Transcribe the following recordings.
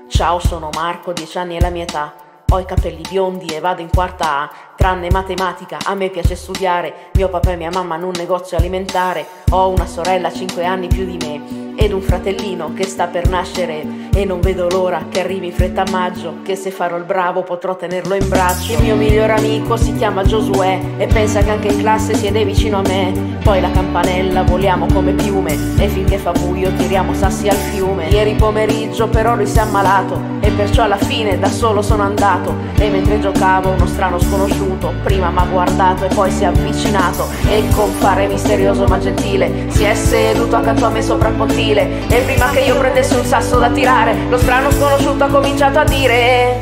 Ciao, sono Marco, 10 anni è la mia età. Ho i capelli biondi e vado in quarta A. Tranne matematica, a me piace studiare. Mio papà e mia mamma hanno un negozio alimentare. Ho una sorella 5 anni più di me ed un fratellino che sta per nascere. E non vedo l'ora che arrivi in fretta a maggio, che se farò il bravo potrò tenerlo in braccio. Il mio migliore amico si chiama Giosuè e pensa che anche in classe siede vicino a me. Poi la campanella voliamo come piume e finché fa buio tiriamo sassi al fiume. Ieri pomeriggio però lui si è ammalato e perciò alla fine da solo sono andato. E mentre giocavo uno strano sconosciuto prima m'ha guardato e poi si è avvicinato e compare misterioso ma gentile si è seduto accanto a me sopra il pontile. E prima che io prendessi un sasso da tirare, lo strano sconosciuto ha cominciato a dire: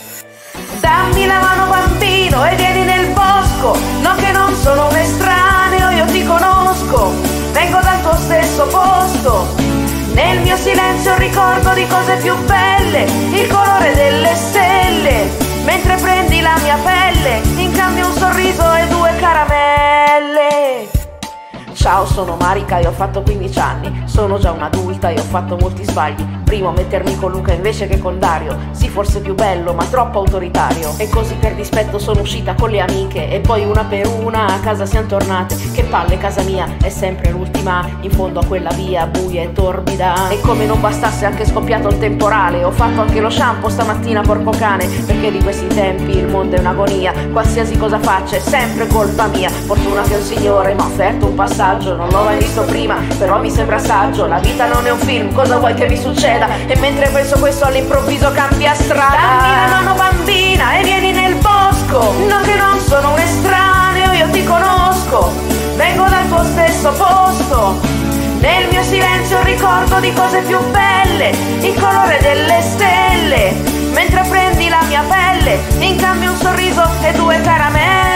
dammi la mano bambino e vieni nel bosco. No, che non sono un estraneo, io ti conosco, vengo dal tuo stesso posto. Nel mio silenzio ricordo di cose più belle, il colore delle stelle, mentre prendi la mia pelle, in cambio un sorriso e 2 caramelle. Ciao, sono Marica e ho fatto 15 anni. Sono già un'adulta e ho fatto molti sbagli. Primo mettermi con Luca invece che con Dario. Sì, forse più bello ma troppo autoritario. E così per dispetto sono uscita con le amiche e poi una per una a casa siamo tornate. Che palle, casa mia è sempre l'ultima in fondo a quella via buia e torbida. E come non bastasse anche scoppiato il temporale, ho fatto anche lo shampoo stamattina, porco cane, perché di questi tempi il mondo è un'agonia. Qualsiasi cosa faccia è sempre colpa mia. Fortuna che un signore mi ha offerto un passaggio. Non l'ho mai visto prima, però mi sembra saggio. La vita non è un film, cosa vuoi che mi succeda? E mentre penso questo all'improvviso cambia strada. Dammi la mano bambina e vieni nel bosco. No, che non sono un estraneo, io ti conosco, vengo dal tuo stesso posto. Nel mio silenzio ricordo di cose più belle, il colore delle stelle, mentre prendi la mia pelle, in cambio un sorriso e 2 caramelle.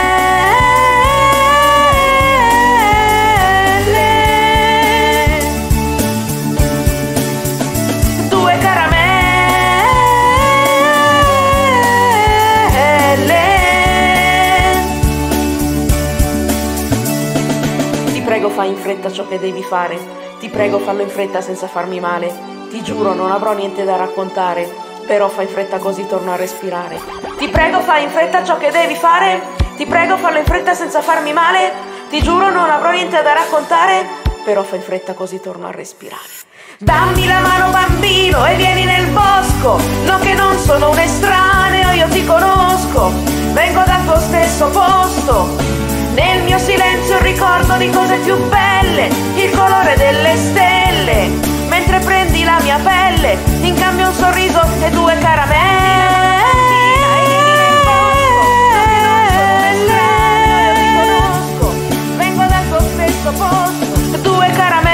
Ti prego, fai in fretta ciò che devi fare. Ti prego, fallo in fretta senza farmi male. Ti giuro, non avrò niente da raccontare, però fai in fretta così torno a respirare. Ti prego, fai in fretta ciò che devi fare. Ti prego, fallo in fretta senza farmi male. Ti giuro, non avrò niente da raccontare, però fai in fretta così torno a respirare. Dammi la mano bambino e vieni nel bosco. No, che non sono un estraneo, io ti conosco, vengo dal tuo stesso posto. Nel mio silenzio ricordo di cose più belle, il colore delle stelle, mentre prendi la mia pelle, in cambio un sorriso e 2 caramelle. Vengo dal tuo stesso posto, 2 caramelle.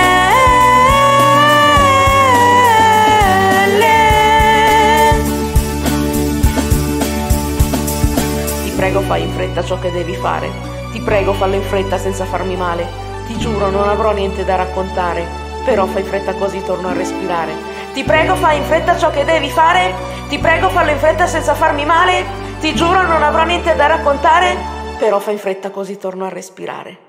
Ti prego, fai in fretta ciò che devi fare. Ti prego, fallo in fretta senza farmi male. Ti giuro, non avrò niente da raccontare, però fai in fretta così torno a respirare. Ti prego, fai in fretta ciò che devi fare. Ti prego, fallo in fretta senza farmi male. Ti giuro, non avrò niente da raccontare, però fai in fretta così torno a respirare.